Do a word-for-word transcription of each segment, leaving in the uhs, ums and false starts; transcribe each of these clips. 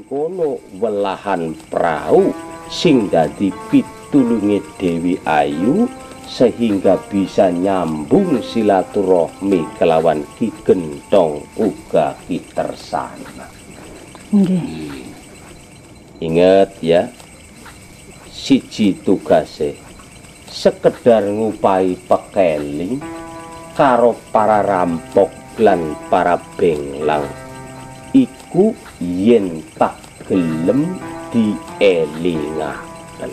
kono welahan prau sing dadi pitulunge Dewi Ayu sehingga bisa nyambung silaturahmi kelawan Ki Gentong uga Ki Tersana. Nggih. Ingat ya, siji tugase sekedar ngupai pekeling karo para rampok lan para benglang iku yen tak gelem dielingaken.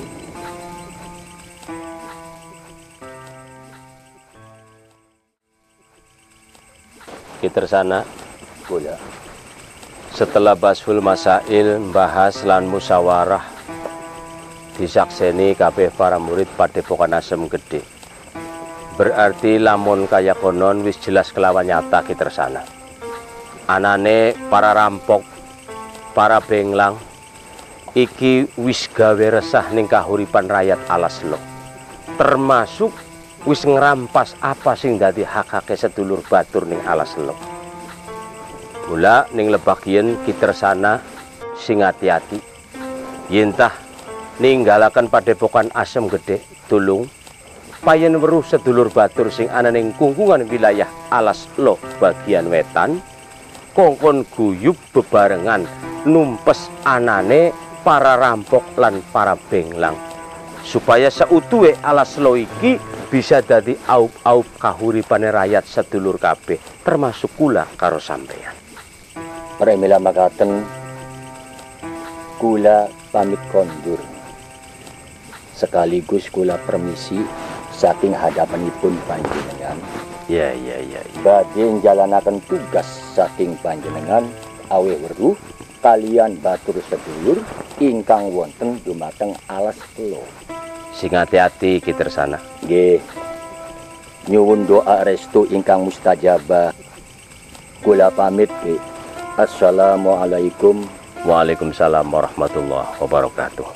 Ki Tersana, kula setelah Basul Masail bahas lan musyawarah disakseni kabeh para murid Padepokan Asem Gedhe. Berarti lamun kaya konon wis jelas kelawan nyata Ki Tersana. Anane para rampok, para benglang iki wis gawe resah ning kahuripan rakyat Alas Lok. Termasuk wis ngerampas apa sing dadi hak-hake sedulur batur ning Alas Lok. Mula ning lebak yen Ki Tersana sing hati-hati. Yentah ninggalaken Padepokan Asem Gedhe tulung payen weruh sedulur batur sing ana ning kungkungan wilayah Alas Lok bagian wetan kongkon guyub bebarengan numpes anane para rampok lan para benglang supaya seutuhe Alas Lok iki bisa dadi aup-aup kahuripane rakyat sedulur kabeh termasuk kula karo sampeyan. Pramila makaten kula pamit kondur. Sekaligus kula permisi saking hadapanipun panjenengan. Ya ya ya. ya. Badhe njalanaken tugas saking panjenengan aweh weruh kalian batur sedulur ingkang wonten dumateng Alas Lok. Sing hati-hati Ki Tersana. Nggih. Nyuwun doa restu ingkang mustajabah. Kula pamit Ki. Assalamualaikum. Waalaikumsalam warahmatullahi wabarakatuh.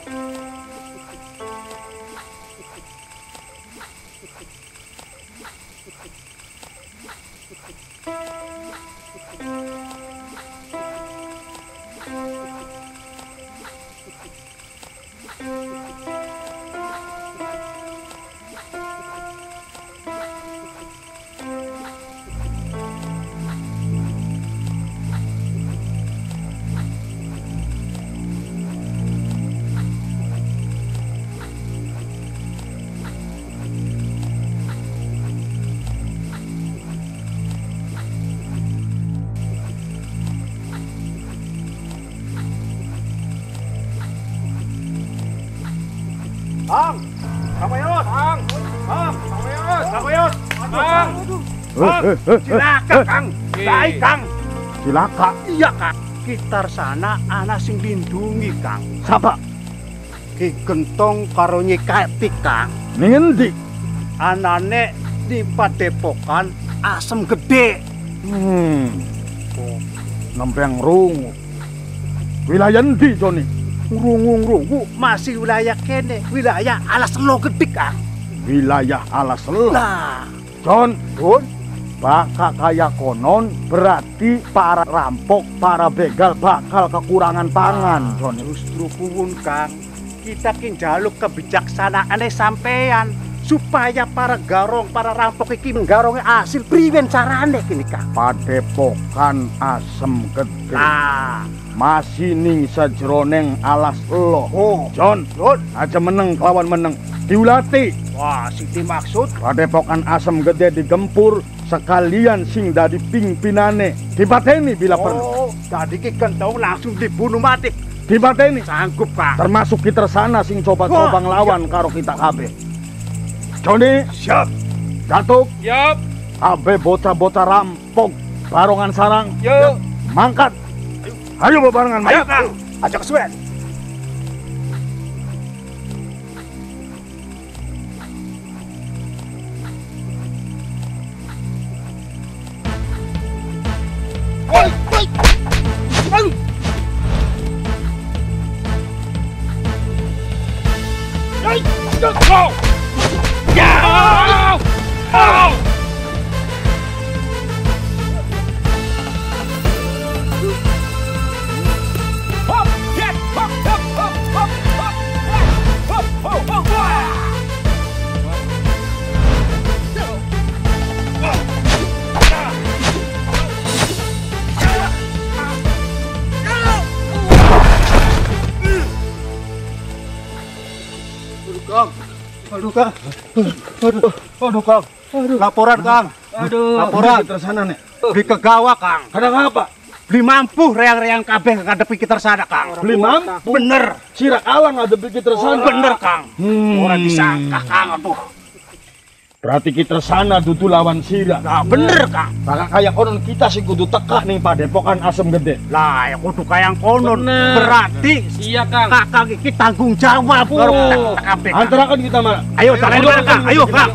Bang, Sakoyot, Bang, Bang, Sakoyot, Sakoyot, Bang, Bang, cilaka Kang, baik Kang, cilaka, iya Kang, Ki Tersana ana sing lindungi Kang, sapa? Ki Gentong karo Nyi Keti Kang, ning endi? Anane di Padepokan Asem Gedhe. Hmm, nempeng rungu, wilayah endi Joni? Rungu-rungu masih wilayah kene, wilayah Alas Lok Gedhe Kang. Wilayah Alas Lok. Lah, Jon, Bun, bakal kaya konon berarti para rampok, para begal bakal kekurangan pangan, Jon. Justru kuwun Kang, kita ki njaluk kebijaksanaane sampean supaya para garong, para rampok iki nggaronge asil priwen carane kini Kang. Padepokan Asem Gedhe. Nah, masih ning sajroning Alas Lok. oh, Jon, Jon, aja meneng kelawan meneng. Diulati. wah, siti maksud Padepokan Asem Gedhe digempur sekalian sing dadi pimpinane dipateni bila perlu. oh, tadi ki Gentong langsung dibunuh mati. Dipateni Sanggup Kang. termasuk Ki Tersana sing coba-coba Wah, ngelawan karo kita kabeh. Joni, Siap. Datuk, Siap. kabeh bocah-bocah rampok barongan sarang. Yuk. Mangkat. Ayo bebarengan, Ayo Mak. Kang, ajak kesuwen. Woi, woi. Bang. Yai, go. Ya. Oh. Hop, Aduh, Kang. Aduh, aduh, Kang. Laporan, Kang. Aduh, laporan. kita sana nih. Beli kegawa, Kang. Kadang apa? Beli mampu reang-reang kabeh ngadepi kita sana, Kang. Beli mampu? Bener. Sirak alang ada kita sana. Bener, Kang. Hmm. Orang disangka, Kang. Aduh. Berarti kita sana dudu lawan Sira. Nah, bener, Kang. Maka kayak konon kita sih kudu teka nih Padepokan Asem Gede. Lah, ya kudu kayang konon. Bener. Berarti Iya, Kang. kakak iki tanggung jawab karo Oh, kabeh. Kang. antara kan kita mana? Ayo, cari dulu, Kang. Ayo, Kang.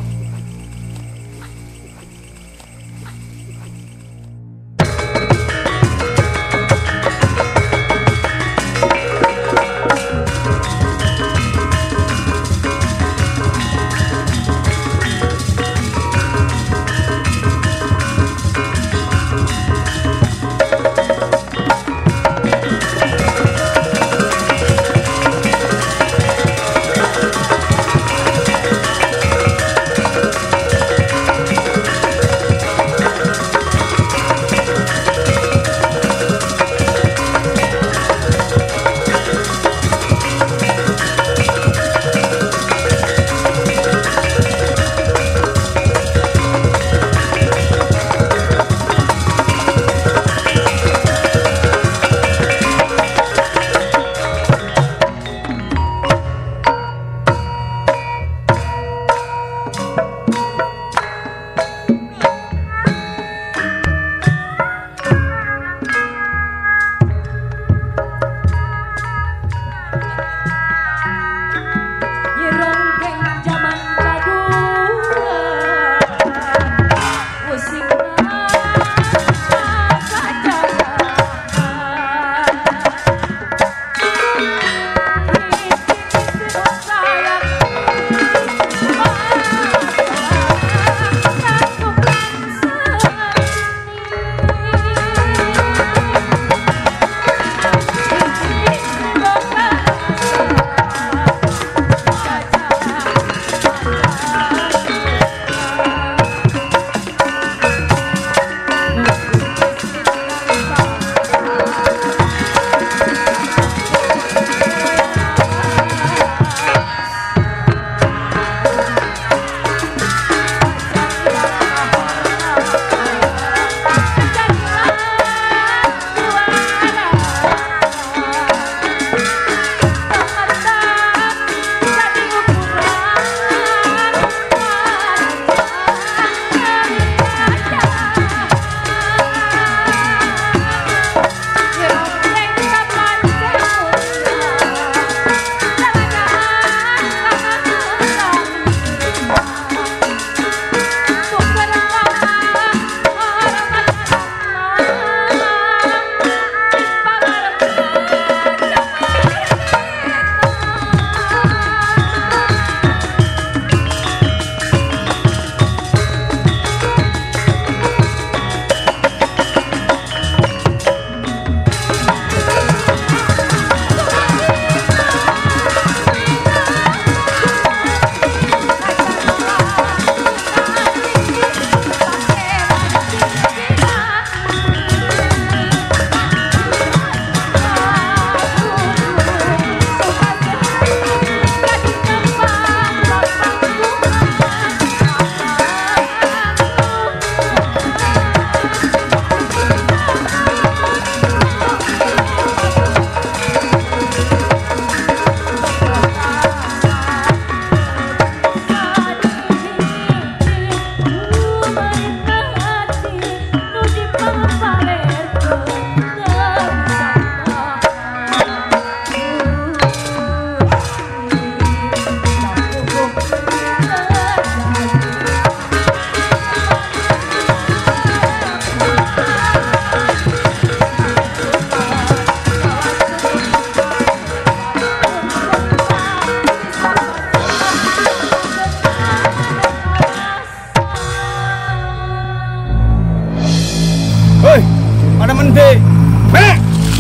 mende. Mek.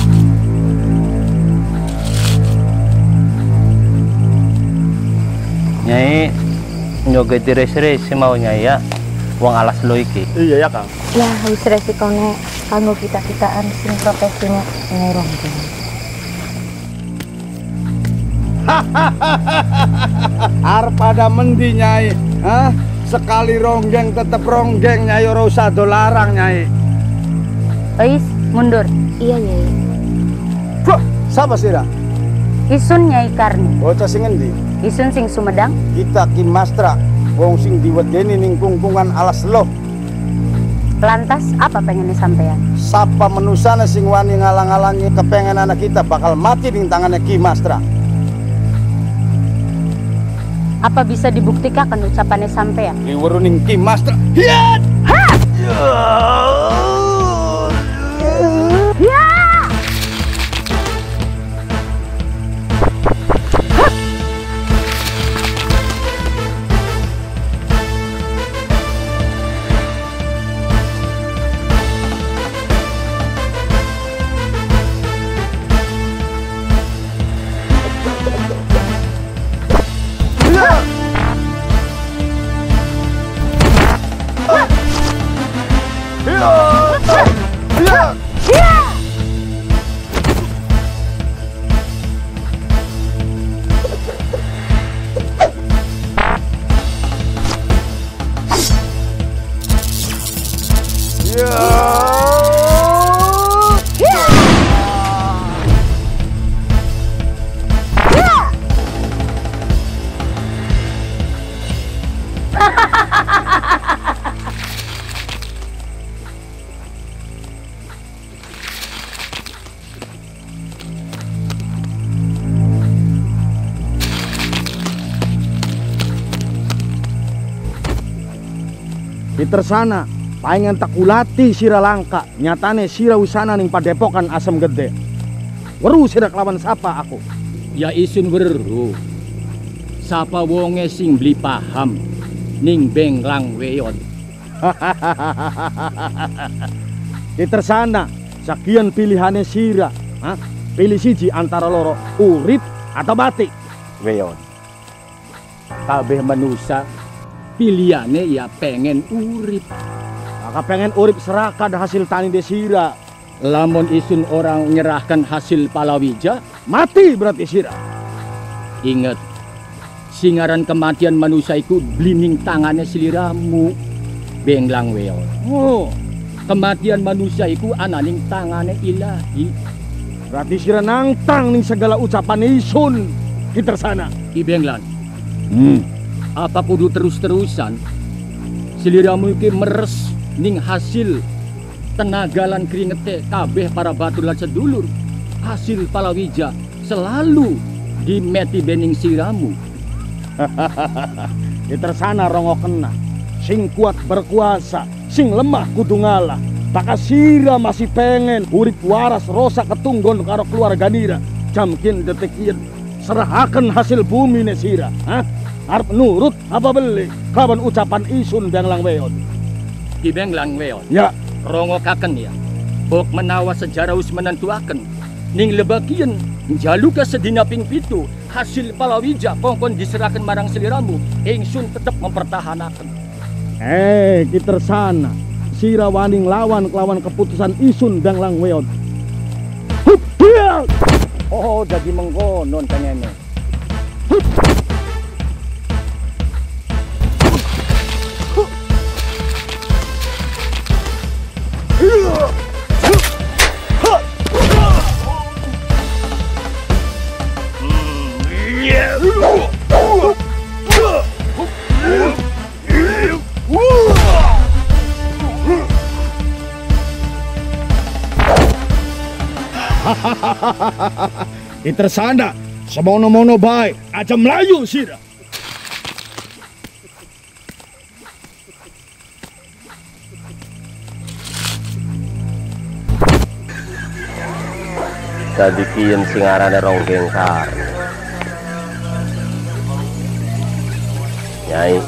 Nyai nyoget di resi-resi maunya ya. Wong alas lo iki. Iya ya, Kang. Ya wis resikone kanggo kita-kitaan sing profesine ngurung. Arep pada mendi Nyai? Hah? Sekali ronggeng tetep ronggeng Nyai, ora usah do larang Nyai. Ois, mundur. Iya, Nyai. Bro, siapa sira? Isun Nyai Karni. Bocah sing endi? Isun sing Sumedang. Kita Ki Mastra, wong sing diwedeni ning kungkungan alas loh. Lantas apa pengennya sampean? Sapa menusana sing wani ngalang-alangi kepengen anak kita bakal mati ning tangannya Ki Mastra. Apa bisa dibuktikan ucapannya sampean? Diweruning Ki Mastra. Hiat! Ha! Ya! Ditersana, pengen takulati sira langka, nyatane sira usana ning padepokan Asem Gede. Weru sira kelawan sapa aku? Ya isun weru. Sapa wonge sing beli paham ning Benglang Weyon. Ditersana, sakian pilihane sira, ha? Pilih siji antara loro, urip atau mati. Weyon. Kabeh manusia pilihannya ya pengen urip. Maka pengen urip serakad hasil tani desira. Lamun isun orang menyerahkan hasil palawija, mati berarti sira. Ingat, singaran kematian manusia iku blining tangannya siliramu, Benglang Weon. Oh, kematian manusia iku ananing tangannya ilahi. Berarti sira nangtang ning segala ucapan isun Ditersana. Ki Benglan. Hmm. Apa kudu terus-terusan siliramu iki meres ning hasil tenagalan keringete kabeh para batur lan sedulur, hasil palawija selalu dimeti bening siramu. Ditersana rongo kena, sing kuat berkuasa, sing lemah kudu ngalah. Taka sira masih pengen urip waras rosa ketunggon karo keluarga nira, jamkin detekian serahaken hasil bumi ne sira, hah? Arep nurut apa beli kawan ucapan isun Benglang Weon. Ki Benglang Weon. Ya, rongo kaken ya. Bok menawa sejarah us menentuaken ning lebakian jaluka sedina ping pitu hasil palawija kongkon diserahkan marang seliramu, ingsun tetep mempertahankan. Eh, Ditersana, sira wani lawan kelawan keputusan isun Benglang Weon. Hup, dia. Oh, jadi mengkonon kanyene. Ditersana, semono-mono baik, aja Melayu sira. Dadi kiyen sing arane Ronggeng Kar. Nyai,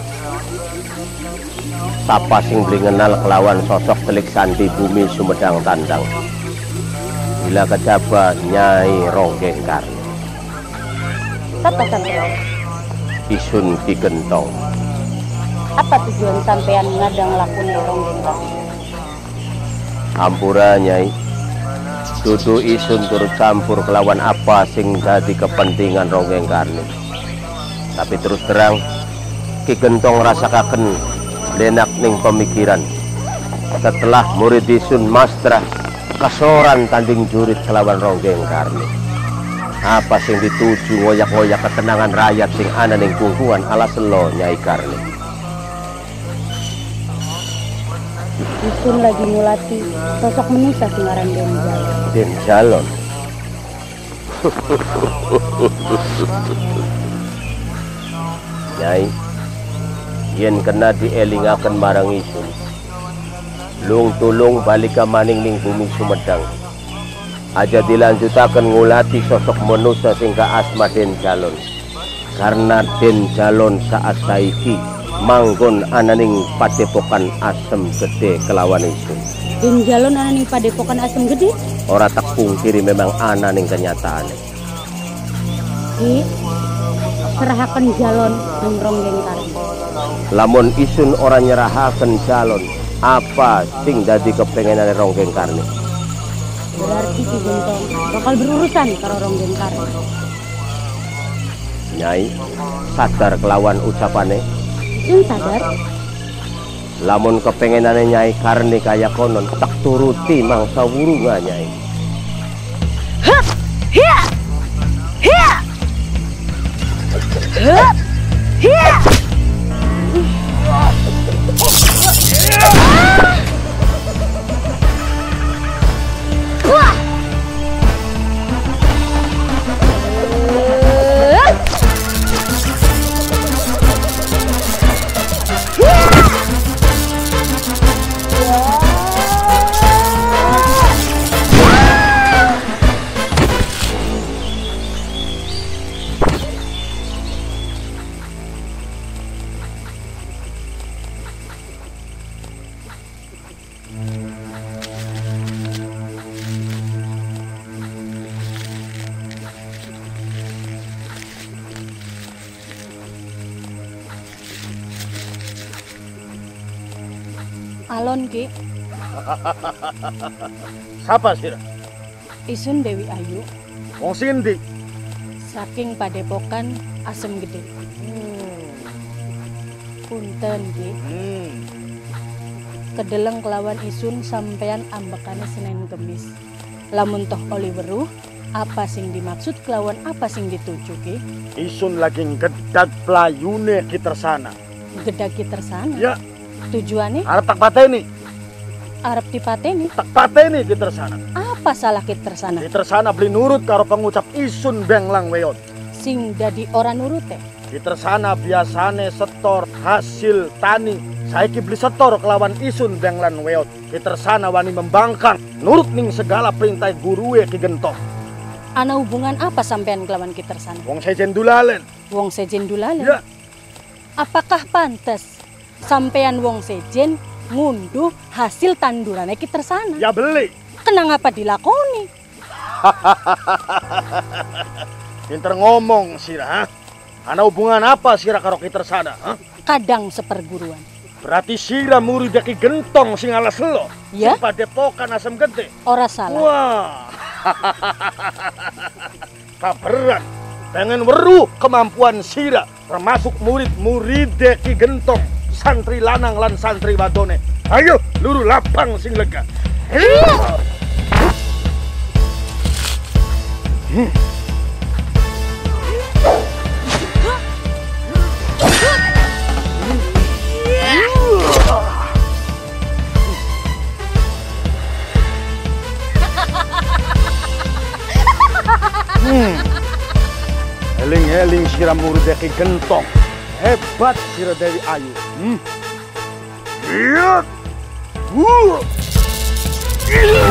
sapa sing beli ngenal kelawan sosok telik sandi bumi Sumedang Tandang. Bila kejaba Nyai Ronggeng Kar. Apa sampean? Isun Ki Gentong. Apa tujuan sampean ngadang lakune Ronggeng Kar? Ampura Nyai. dudu isun turut campur kelawan apa sing dadi kepentingan Ronggeng Karni. Tapi terus terang Ki Gentong rasakaken lenak ning pemikiran setelah murid isun Mastra kasoran tanding jurit kelawan Ronggeng Karni. Apa sing dituju ngoyak-ngoyak ketenangan rakyat sing ana ning kungkuan ala selo Nyai Karni. Isun lagi ngulati sosok manusia sing aran Den Jalon. Den Jalon. Nyai, yen kena dielingaken marang isun, lung tulung balik ka maning ning bumi Sumedang. Aja dilanjutaken ngulati sosok manusia sing asma Den Jalon. Karena Den Jalon saat saiki manggon ananing padepokan Asem Gede kelawan isun. Den Jalon ananing padepokan Asem Gede? Ora tak pungkiri memang ananing kenyataan. Ki, serahaken Jalon ning Ronggeng Karni. Lamun isun ora nyerahaken Jalon, apa sing dadi kepengenane Ronggeng Karni? Berarti Ki Gentong bakal berurusan karo Ronggeng Karni. Nyai, sadar kelawan ucapane? Isun sadar. Lamun kepengenane Nyai Karni kaya konon, tak turuti mangsa wurunga Nyai. Hup! Hiya! Hiya! Hup! Hiya! Wah! Alon Ki. Siapa sih? Isun Dewi Ayu Wong sindi. saking padepokan Asem Gede. Hmm. Punten Ki. Hmm. Kedeleng kelawan isun sampean ambekane Senin Kemis. Lamun toh oli weruh, apa sing dimaksud kelawan apa sing dituju Ki? Isun lagi gedag playune Kitersana. Gedagi tersana. Ya, Tujuannya arep tak pateni. arep dipateni. Tak pateni Kitersana. Apa salah Kitersana? Kitersana beli nurut karo pengucap Isun Benglang Weot. Sing dadi ora nurute. Kitersana biasane setor hasil tani. Saiki beli setor kelawan Isun Benglang Weot. Kitersana wani membangkang nurut ning segala perintah guruwe Ki Gentong. Ana hubungan apa sampean kelawan Kitersana? Wong sejen dulalen. Wong sejen dulalen. Ya, Apakah pantas sampean wong sejen ngunduh hasil tandurannya Kitersana? ya beli. Kenang apa dilakoni? Pinter ngomong sira. Ana hubungan apa sira karo Kitersana? Ha? Kadang seperguruan. Berarti sira murid Ki Gentong sing alas lo. Ya? Sing padepokan Asem Gede. Ora salah. Wah. Kaberan. Pengen weruh kemampuan sira termasuk murid-murid Ki Gentong, santri lanang lan santri wadone. Ayo luru lapang sing lega. Hmm. Hmm. Eling-eling sira murid Ki Gentong. Hebat sira Dewi Ayu. Hmm. Iya. Uh. Iya.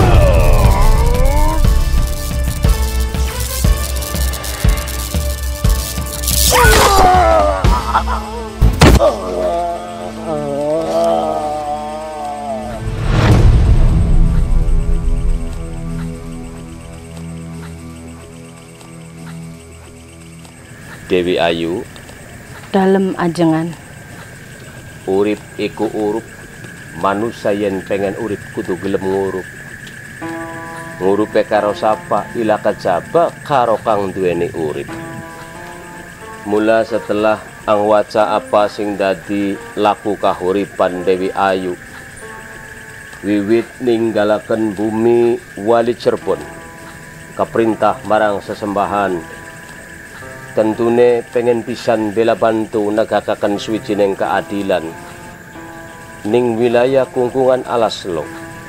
Dewi Ayu, Dalem ajengan. urip iku urup, manusia yen pengen urip kudu gelem ngurup. ngurupe karo sapa ila kejaba karo kang duweni urip. Mula setelah angwaca apa sing dadi laku kahuripan Dewi Ayu, wiwit ninggalaken bumi wali Cirebon kaperintah marang sesembahan, tentune pengen pisan bela bantu negakaken suwijining keadilan ning wilayah kungkungan Alaslo.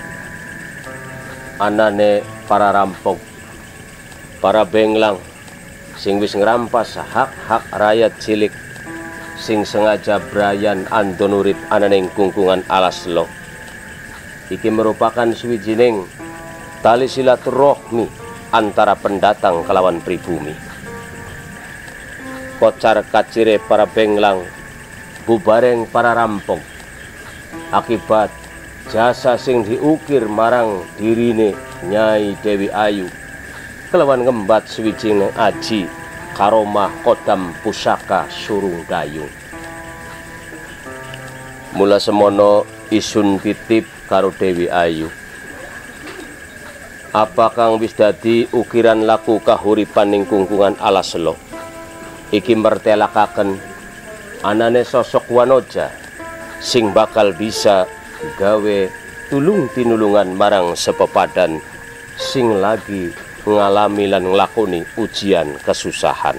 Anane para rampok, para benglang sing wis ngrampas hak-hak rakyat cilik sing sengaja brayan andon urip ananing kungkungan Alaslo. Iki merupakan suwijining tali silaturahmi antara pendatang kelawan pribumi. Kocar kacire para benglang, bubareng para rampok, akibat jasa sing diukir marang dirine Nyai Dewi Ayu kelawan ngembat suwijining aji karomah kodam pusaka surung dayung. Mula semono isun titip karo Dewi Ayu, apa kang wis dadi ukiran laku kahuripan ning kungkungan Alaslo iki mertelakaken anane sosok wanoja sing bakal bisa gawe tulung tinulungan marang sepepadan sing lagi ngalami lan nglakoni ujian kesusahan.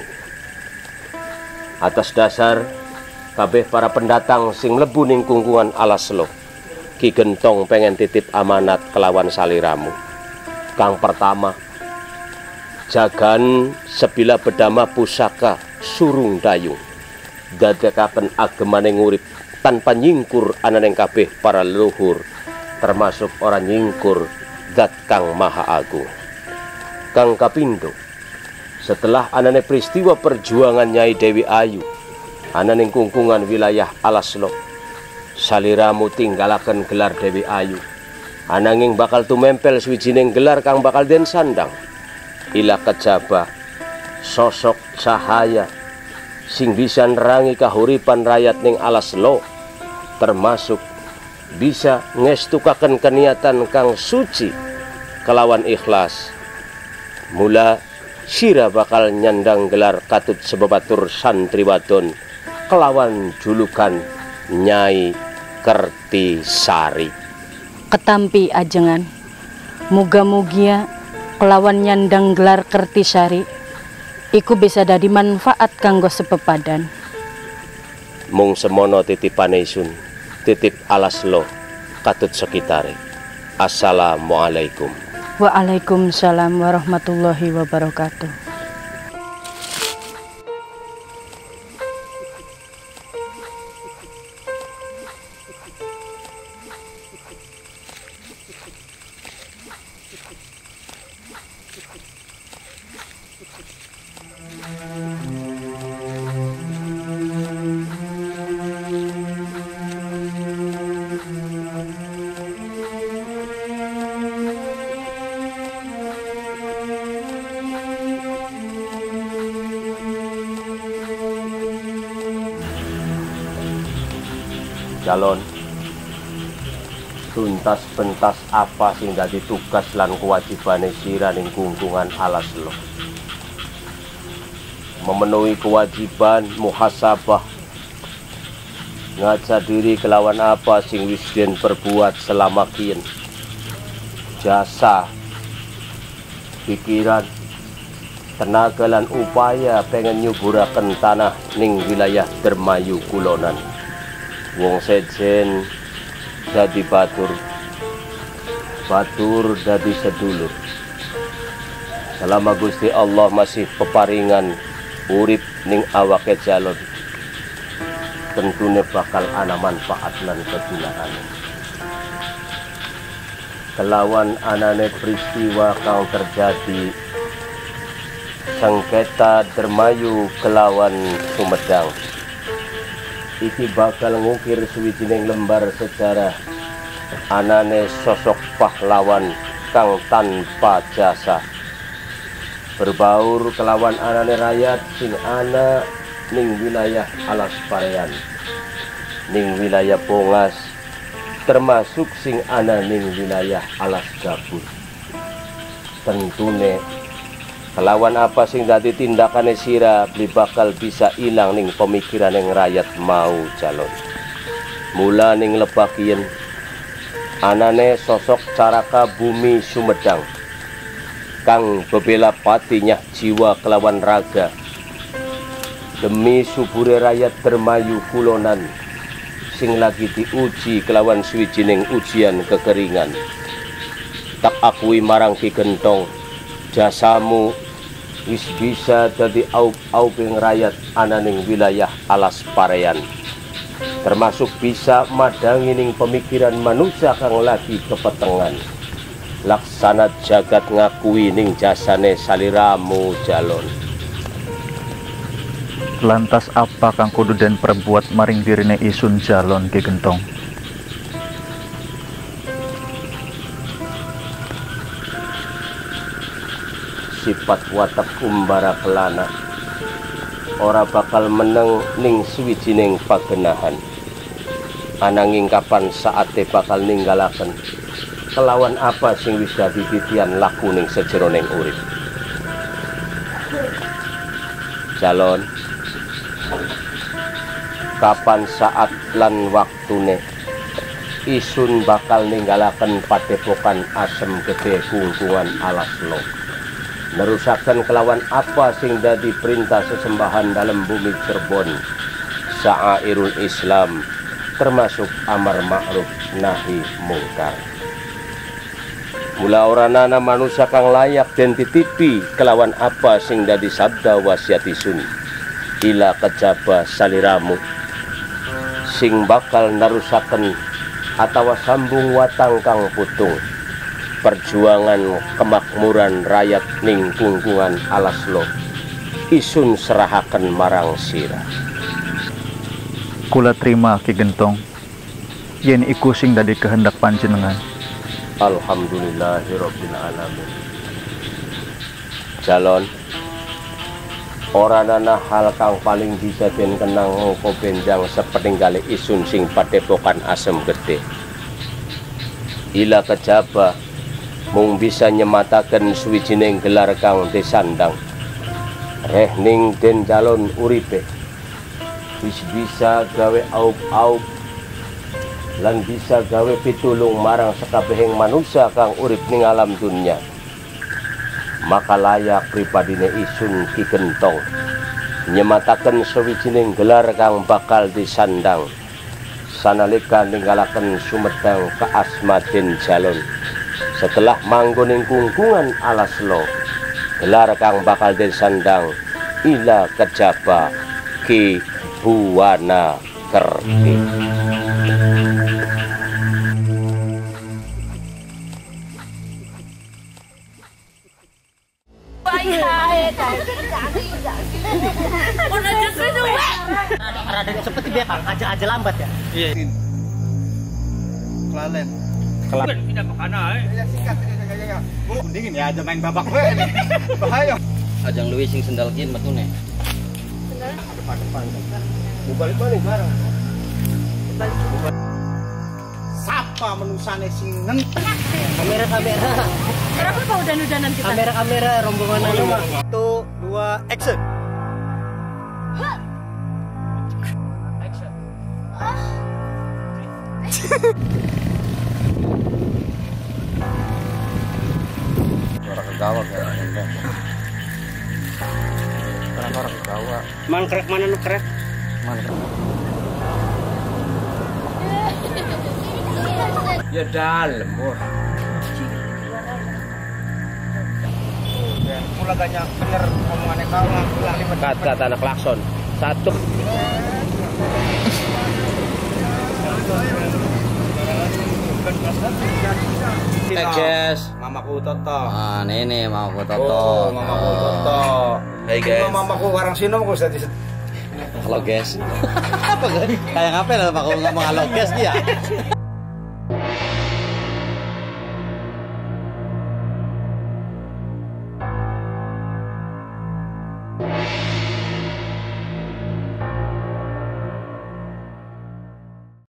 Atas dasar kabeh para pendatang sing mlebu ning kungkungan Alaslo, Ki Gentong pengen titip amanat kelawan saliramu. Kang pertama, jagan sebila bedama pusaka surung dayung, dadekaken agemaning urip tanpa nyingkur ananing kabeh para leluhur, termasuk orang nyingkur zat kang maha agung. Kang kapindo, setelah anane peristiwa perjuangan Nyai Dewi Ayu ananing kungkungan wilayah Alaslo, saliramu tinggalaken gelar Dewi Ayu, ananging bakal tumempel suwijining gelar kang bakal den sandang ila kejaba sosok cahaya sing bisa nerangi kahuripan rakyat ning Alaslo, termasuk bisa ngestukaken keniatan kang suci kelawan ikhlas. Mula sira bakal nyandang gelar katut sebebatur santri wadon kelawan julukan Nyai Kertisari. Ketampi ajengan, muga-mugia kelawan nyandang gelar Kertisari iku bisa dadi manfaat kanggo sepepadan. Mung semono titipane isun, titip Alaslo katut sekitare. Assalamualaikum. Waalaikumsalam warahmatullahi wabarakatuh. Calon tuntas pentas apa sing dadi tugas lan kewajibane sira ning kungkungan Alaslo. Memenuhi kewajiban muhasabah, ngaca diri kelawan apa sing wis den perbuat selama kien, jasa, pikiran, tenaga lan upaya pengen nyuburaken tanah ning wilayah Dermayu Kulonan. Wong sejen dadi batur, batur dadi sedulur. Selama Gusti Allah masih peparingan urip ning awake jalon, tentune bakal ana manfaat lan kegunaan. Kelawan anane peristiwa kang terjadi sengketa Dermayu kelawan Sumedang, iki bakal ngukir suwijining lembar sejarah anane sosok pahlawan kang tanpa jasa, berbaur kelawan anane rakyat sing ana ning wilayah Alas Parean, ning wilayah Pongas, termasuk sing ana ning wilayah Alas Gabur. tentune kelawan apa sing dadi tindakane sira beli bakal bisa ilang ning pemikiran yang rakyat mau calon. Mula ning lebakien anane sosok Caraka Bumi Sumedang kang bebela patinya jiwa kelawan raga demi subure rakyat Dermayu Kulonan sing lagi diuji kelawan swijining ujian kekeringan. Tak akui marang Ki Gentong jasamu wis bisa dadi aup-auping rakyat ananing wilayah alas parean, termasuk bisa madangi ning pemikiran manusia kang lagi kepetengan. Laksana jagat ngakui ning jasane saliramu jalon. Lantas apa kang kudu den perbuat maring dirine isun jalon Ki Gentong? Sifat watak umbara kelana ora bakal meneng ning suwijining pagenahan, ananging kapan saate bakal ninggalaken kelawan apa sing wis dadi titian laku ning sejeroning urip. Calon, kapan saat lan waktune isun bakal ninggalaken padepokan Asem Gede Kungkungan Alas Lo, nerusaken kelawan apa sing dadi perintah sesembahan dalam bumi Cirebon, sa'airul Islam, termasuk amar ma'ruf nahi mungkar. Mula oranana manusia kang layak den titipi kelawan apa sing dadi sabda wasiat isun ila kejaba saliramu sing bakal narusaken atawa sambung watang kang putung perjuangan kemakmuran rakyat ning Kungkungan Alas Lo isun serahaken marang sira. Kula terima Ki Gentong yen iku sing dadi kehendak panjenengan. Alhamdulillahirabbil alamin. Calon, ora ana hal kang paling bisa den kenang ngoko benjang sepeninggali isun sing padepokan Asem Gede. Ila kejaba mung bisa nyemataken suwijining gelar kang disandang reh ning den calon uripe wis bisa gawe aup-aup lan bisa gawe pitulung marang sakabehing manusia kang urip ning alam dunya. Maka layak pripadine isun Ki Gentong nyemataken sawijining gelar kang bakal disandang sanalika ninggalaken Sumedang ka Asmaden Jalon setelah manggon ing Kungkungan Alas Lo. Gelar kang bakal disandang ila kejaba Ki Buwana Kerti. Rada seperti dia kang, aja aja lambat ya. Iya. Kelalen. Kelalen. Tidak makana eh. Ya singkat ya ya. Mendingin ya aja main babak we ini. Bahaya. Ajang luwih sing sendal kieu metune. Sendal depan-depan. Balik-balik bareng. Balik. Sapa menusane sing nenteng. Kamera-kamera. Kenapa pak udan-udanan kita? Kamera-kamera rombongan anu mah. Satu, dua, action. Orang kegawa kayaknya. Karena orang kegawa. Man krek mana nu krek? Mana krek? Ya dalam, wah. Mula banyak bener omongannya kalah, ulang lima Kata anak klakson. Satu. Hey guys, Mamaku Toto. ah ini mamaku Toto. Oh, Mamaku Toto. Hey guys. Mamaku Karang Sino aku sudah di. Halo guys. Apa guys? Kayak ngapain lah aku ngomong halo guys dia?